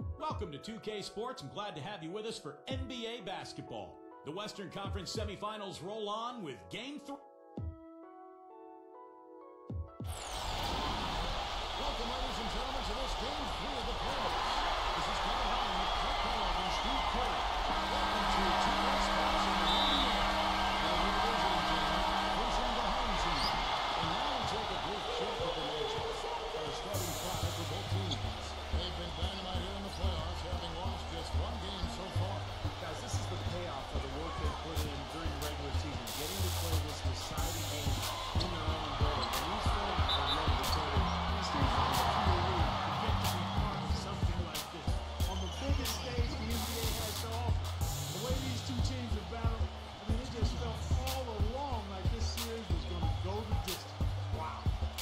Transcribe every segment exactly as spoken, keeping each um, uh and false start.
Welcome to two K Sports. I'm glad to have you with us for N B A basketball. The Western Conference semifinals roll on with Game three. Welcome, ladies and gentlemen, to this Game three of the playoffs. This is Kevin Harlan with Clint Kellogg and Steve Kerr. Welcome to two K Sports in the N B A. Our division game facing the home team. And now we take a brief check at the matchups. Our starting five for both teams. They've been dynamite here in the playoffs, having lost just one game so far. Guys, this is the payoff of the work they put in during the regular season, getting to play this deciding game in their own building. And these fans are ready to tell you, these teams are to the league to get to be part of something like this. On the biggest stage the N B A has to offer, the way these two teams have battled, I mean, it just felt all along like this series was going to go the distance. Wow.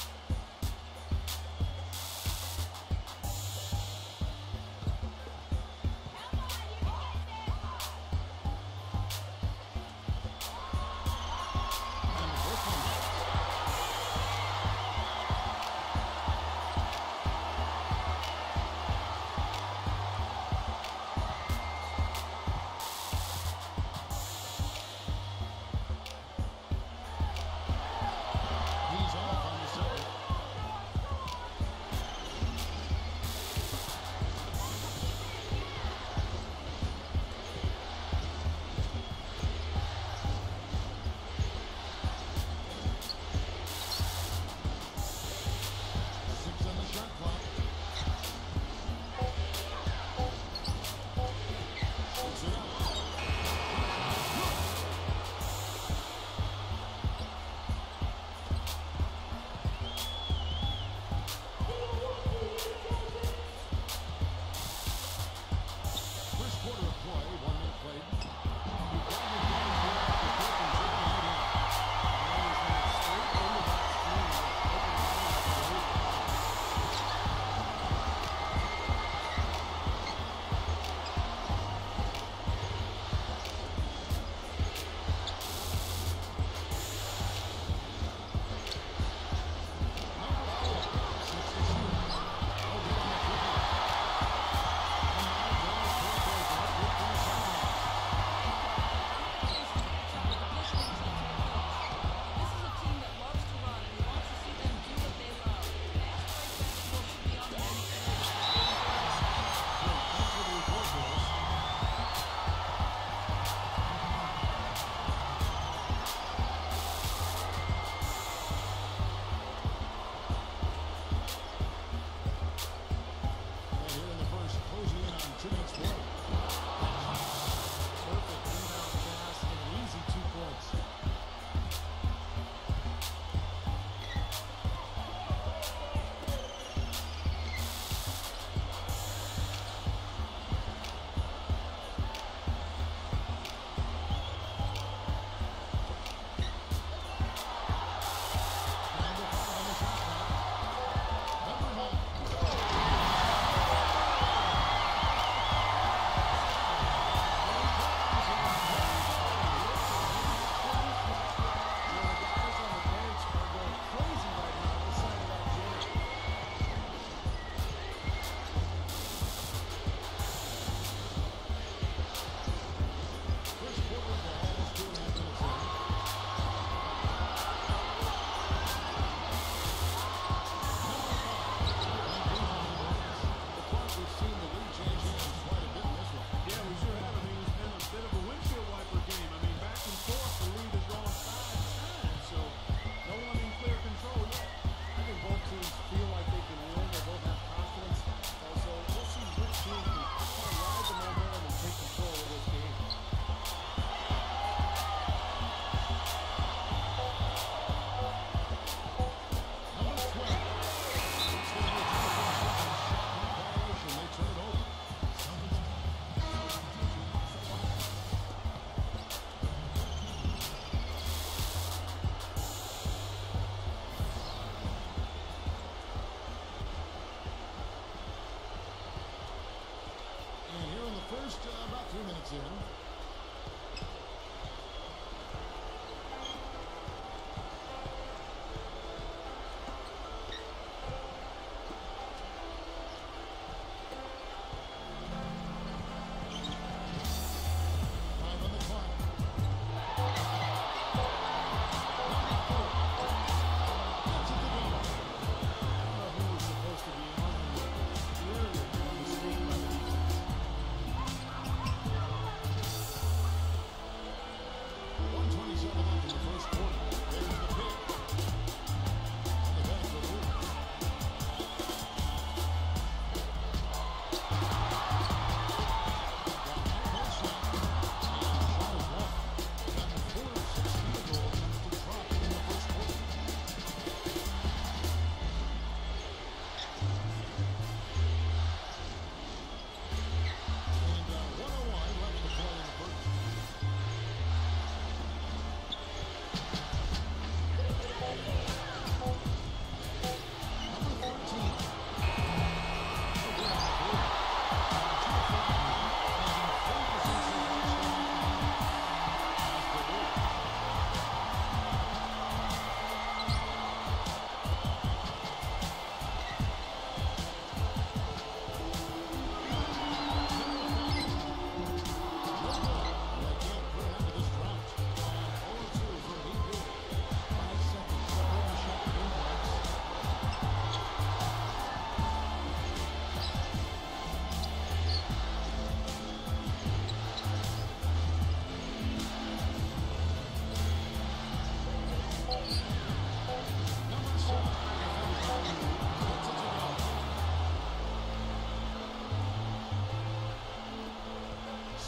First, uh, about three minutes in.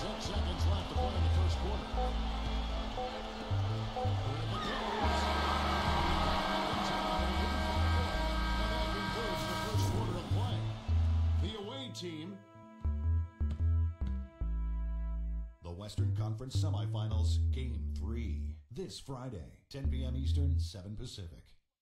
Six seconds left to play in the first quarter. Here it goes. And that concludes the first quarter of play. The away team. The Western Conference Semifinals, Game three. This Friday, ten p m Eastern, seven Pacific.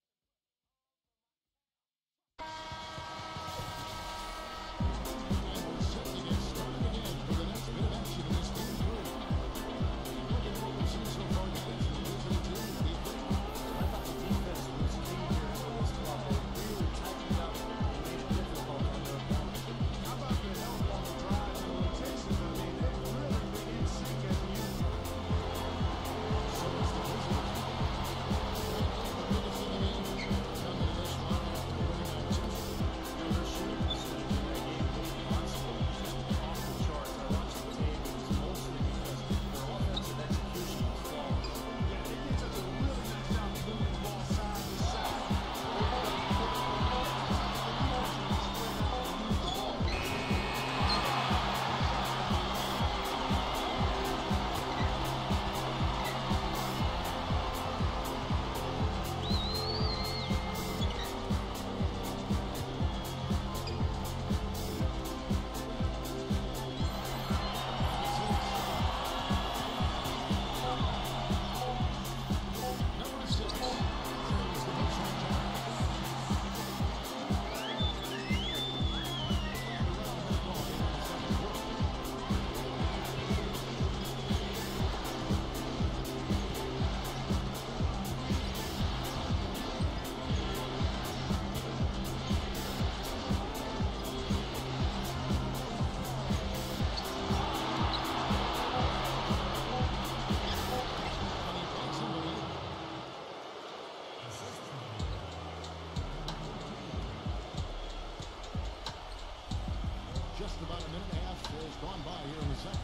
Just about a minute and a half has gone by here in the second.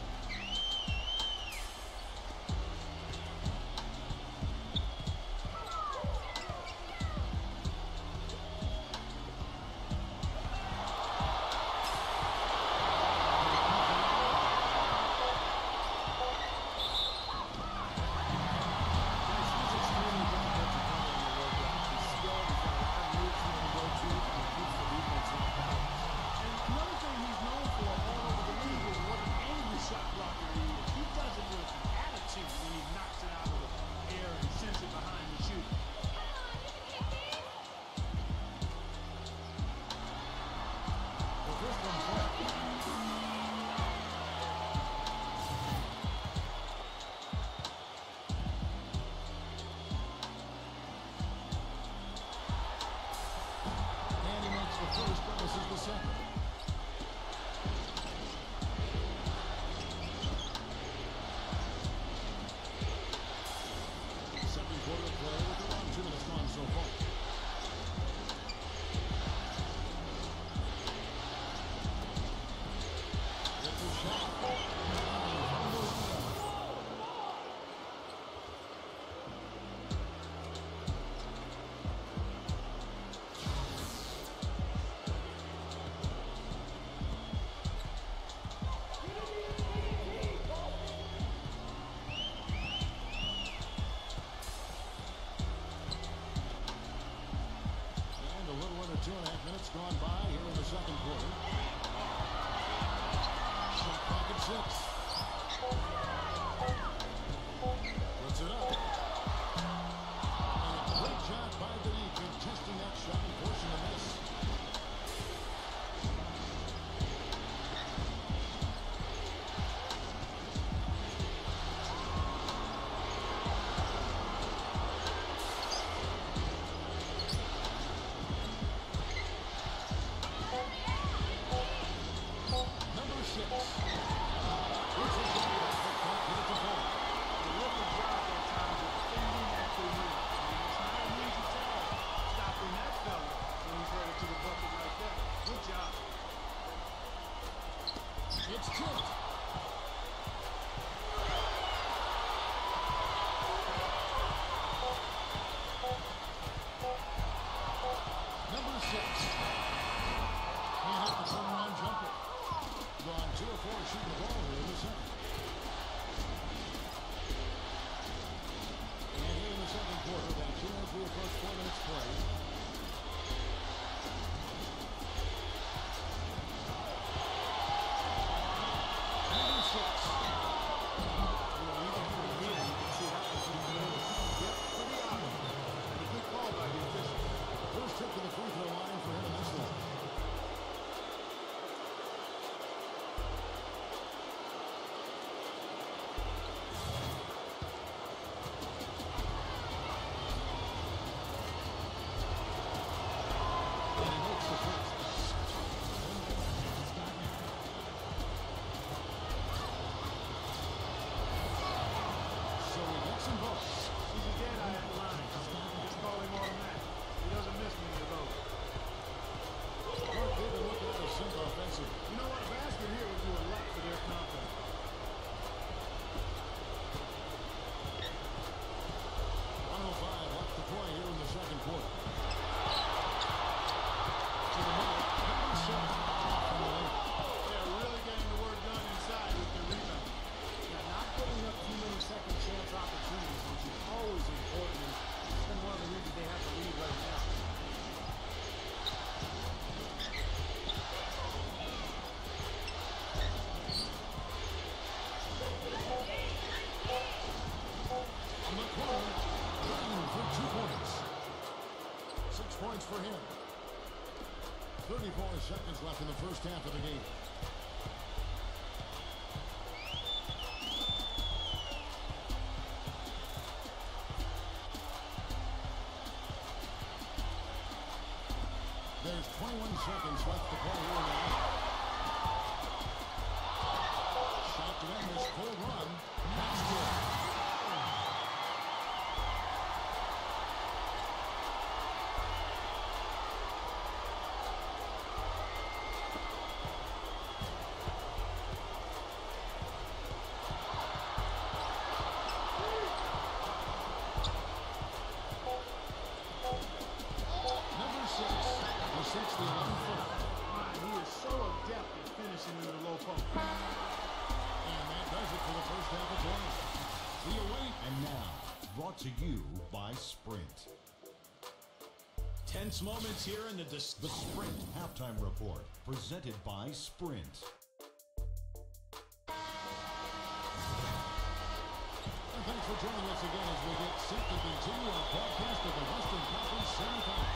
First, this is the second. Second quarter play with around two minutes gone so far. It's a shot. Two and a half minutes gone by here in the second quarter. Shot clock at six. Puts it up. And a great job by Denis contesting that shot and forcing a miss. It's tipped. Number six. He hit the turnaround jumper. Gone two or four shooting the ball here in the second. thirty-four seconds left in the first half of the game. There's twenty-one seconds left to play here in the half. Shot to end this full run. That's good. To you by Sprint. Tense moments here in the dis- The Sprint Halftime Report, presented by Sprint. And thanks for joining us again as we get set to continue our broadcast of the Western Conference semifinals.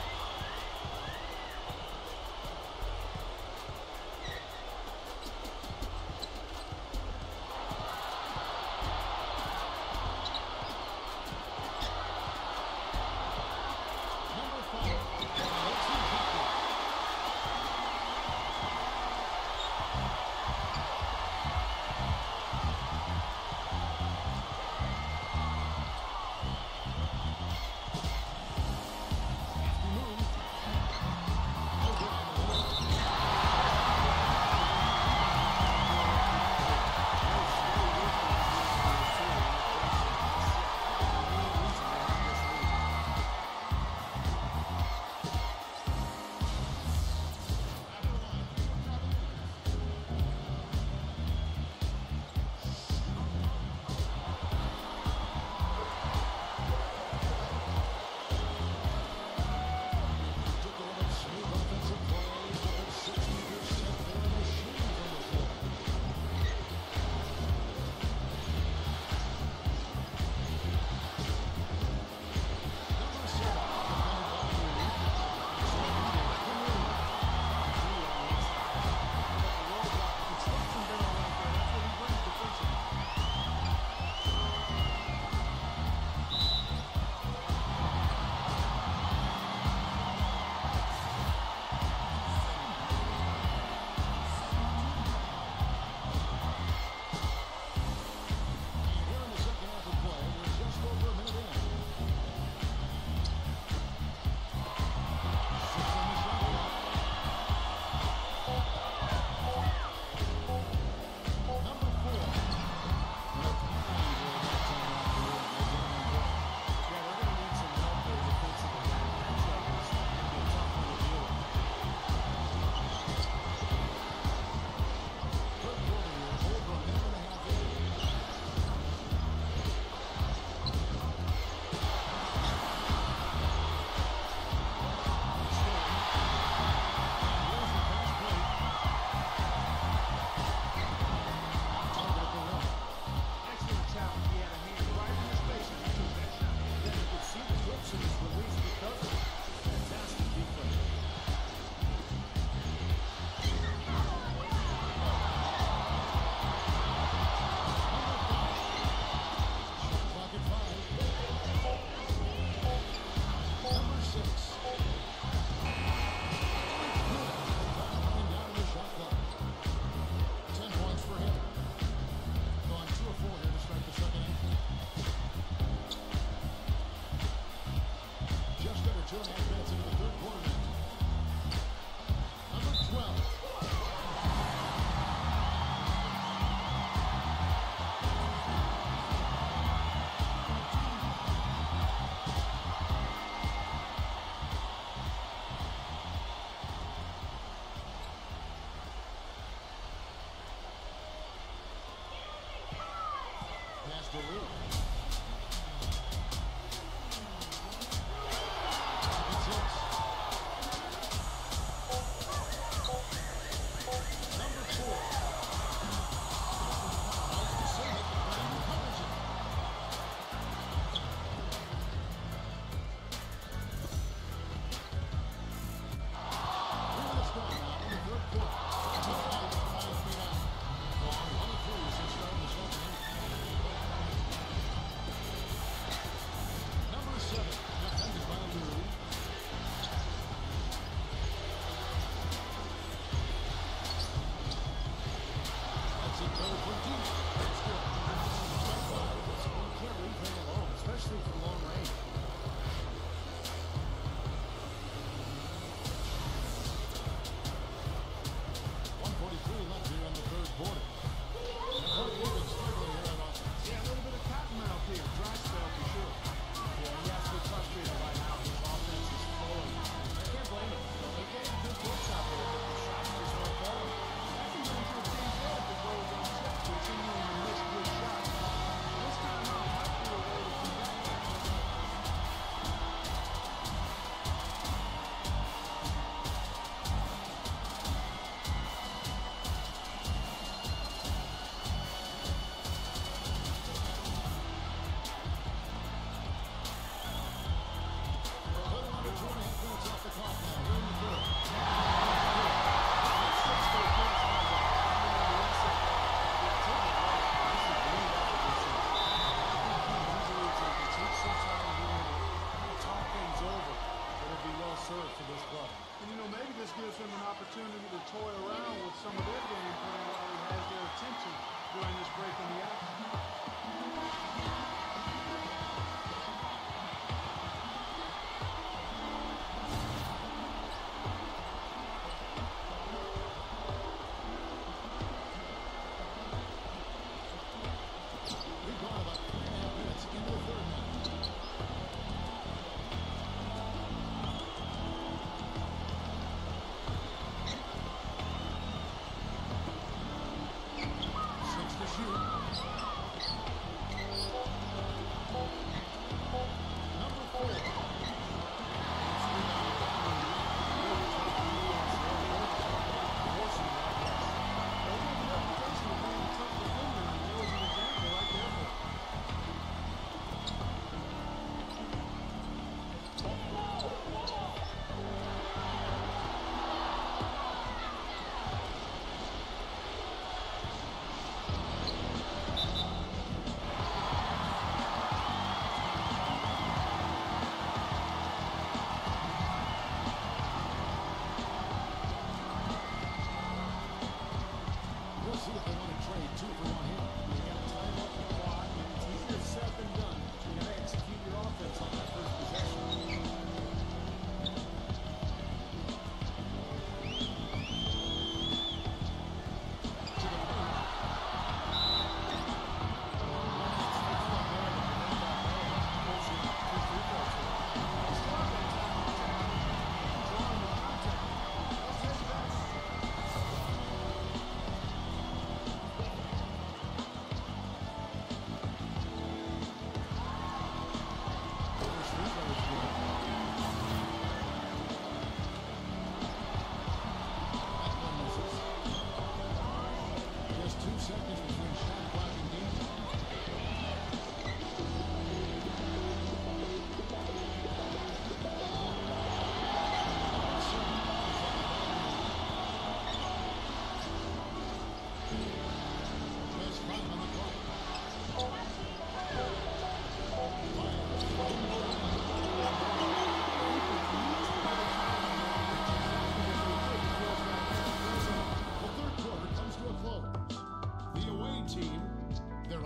see if they want to trade two for one here. You got to time up the clock, and it's easier said than done. You got to execute your offense on that first possession.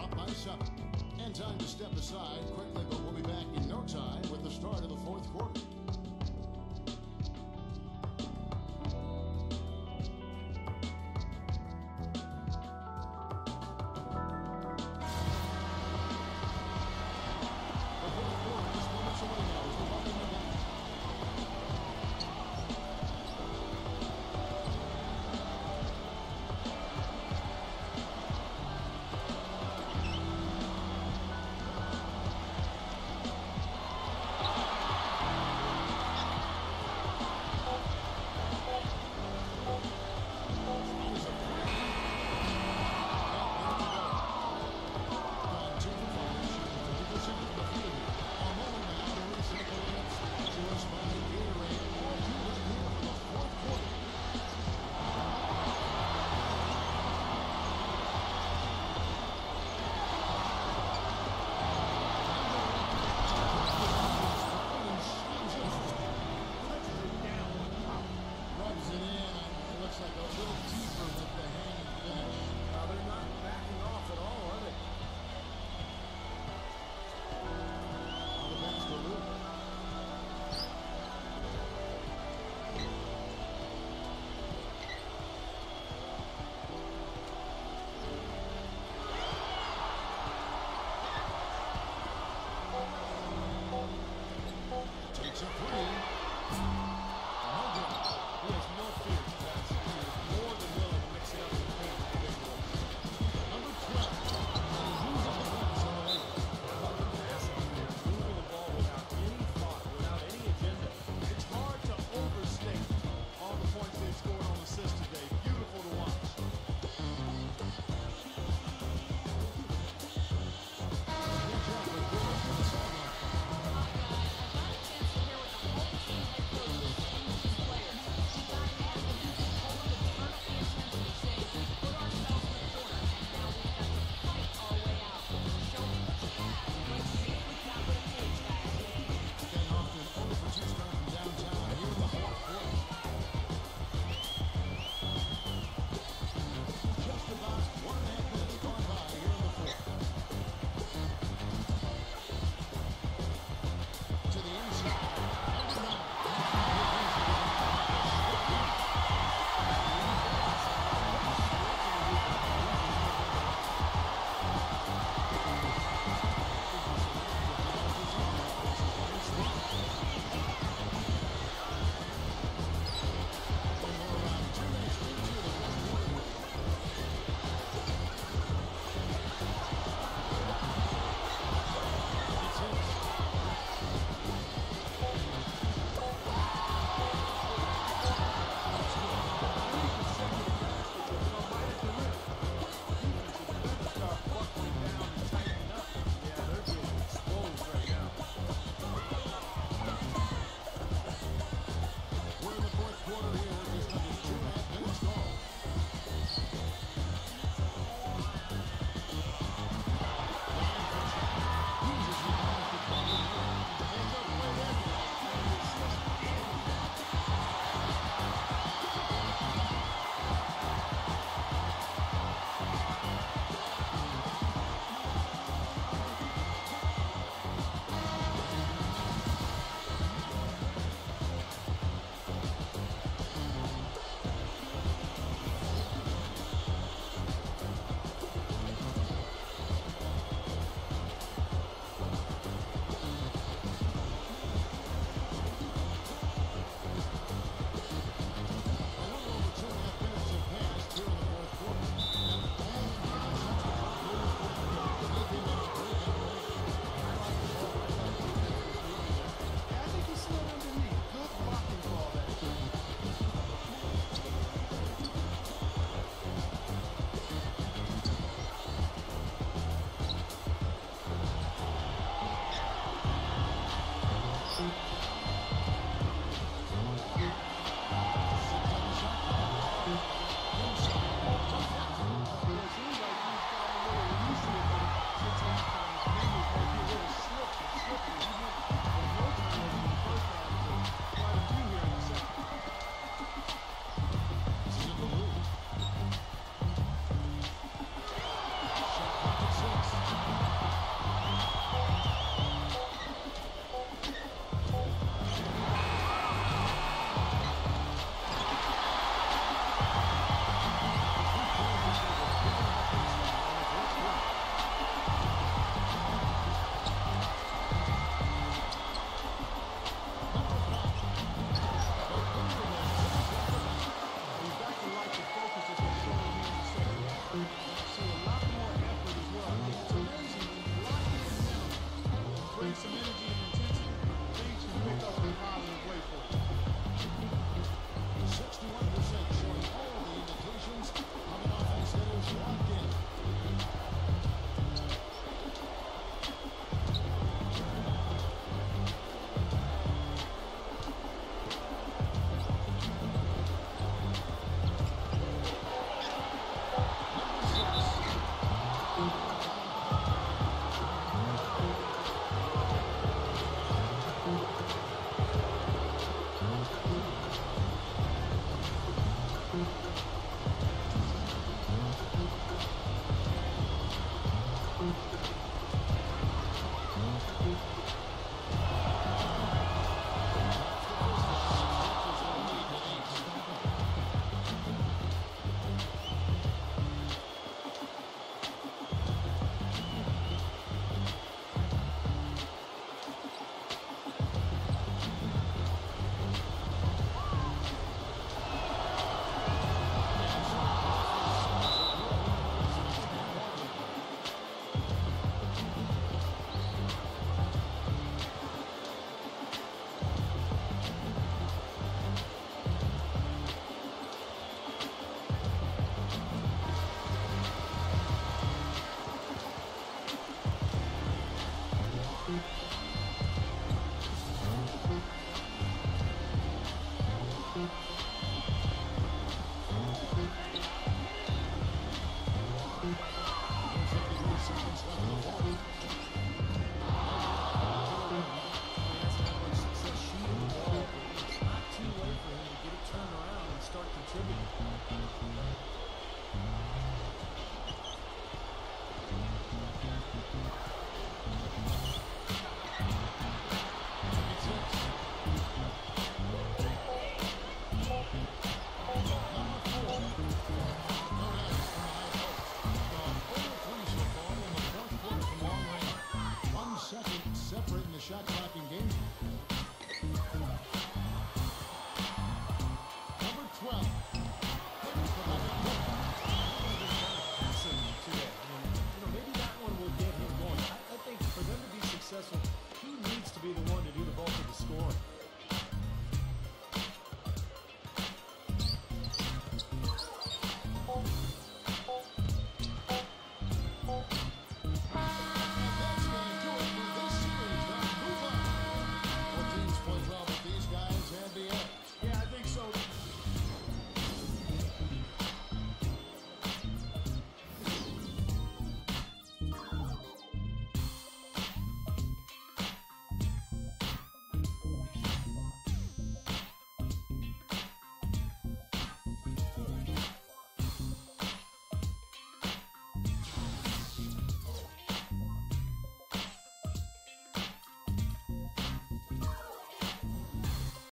Time to step aside quickly, but we'll be back in no time with the start of the fourth quarter.